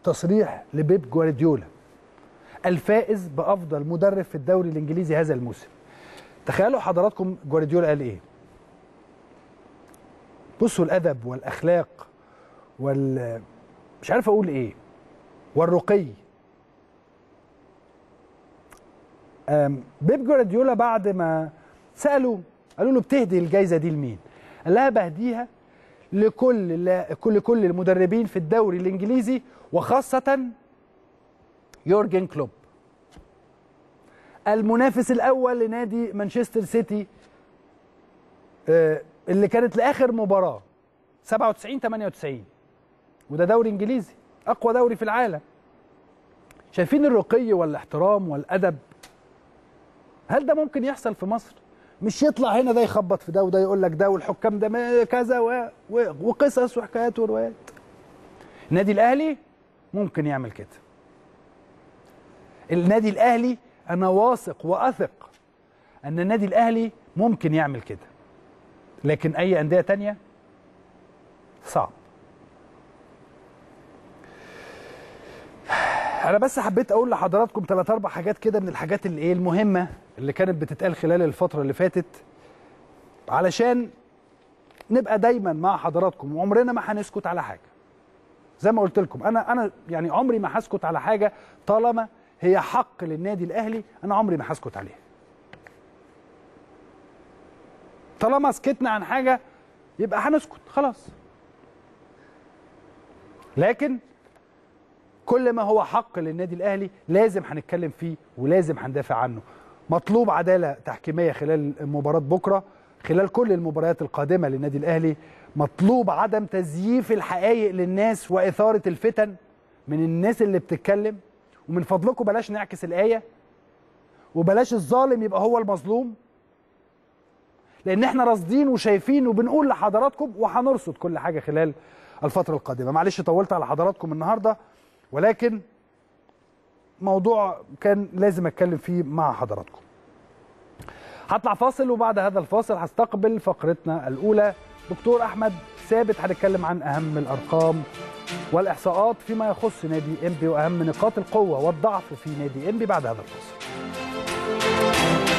تصريح لبيب جوارديولا الفائز بأفضل مدرب في الدوري الإنجليزي هذا الموسم. تخيلوا حضراتكم جوارديولا قال إيه؟ بصوا الأدب والأخلاق مش عارف أقول إيه، والرقي. بيب جوارديولا بعد ما سألوا قالوا له بتهدي الجايزة دي لمين؟ قال لها بهديها لكل المدربين في الدوري الإنجليزي وخاصة يورجن كلوب، المنافس الأول لنادي مانشستر سيتي اللي كانت لآخر مباراة 97-98، وده دوري إنجليزي أقوى دوري في العالم. شايفين الرقي والاحترام والأدب؟ هل ده ممكن يحصل في مصر؟ مش يطلع هنا ده يخبط في ده وده يقول لك ده والحكام ده كذا وقصص وحكايات وروايات. النادي الأهلي ممكن يعمل كده. النادي الأهلي أنا واثق وأثق أن النادي الأهلي ممكن يعمل كده، لكن أي أندية تانية صعب. أنا بس حبيت أقول لحضراتكم 3-4 حاجات كده من الحاجات اللي المهمة اللي كانت بتتقال خلال الفترة اللي فاتت، علشان نبقى دايما مع حضراتكم وعمرنا ما هنسكت على حاجة. زي ما قلت لكم أنا يعني عمري ما هسكت على حاجة طالما هي حق للنادي الأهلي، أنا عمري ما هسكت عليها. طالما سكتنا عن حاجة يبقى هنسكت خلاص. لكن كل ما هو حق للنادي الأهلي لازم هنتكلم فيه ولازم هندافع عنه. مطلوب عدالة تحكيمية خلال مباراة بكرة، خلال كل المباريات القادمة للنادي الأهلي. مطلوب عدم تزييف الحقائق للناس وإثارة الفتن من الناس اللي بتتكلم. ومن فضلكم بلاش نعكس الآية، وبلاش الظالم يبقى هو المظلوم، لأن احنا راصدين وشايفين وبنقول لحضراتكم وهنرصد كل حاجة خلال الفترة القادمة. معلش طولت على حضراتكم النهاردة، ولكن موضوع كان لازم اتكلم فيه مع حضراتكم. هطلع فاصل، وبعد هذا الفاصل هستقبل فقرتنا الأولى دكتور أحمد ثابت، هنتكلم عن أهم الأرقام والإحصاءات فيما يخص نادي إنبي وأهم نقاط القوة والضعف في نادي إنبي بعد هذا الفاصل.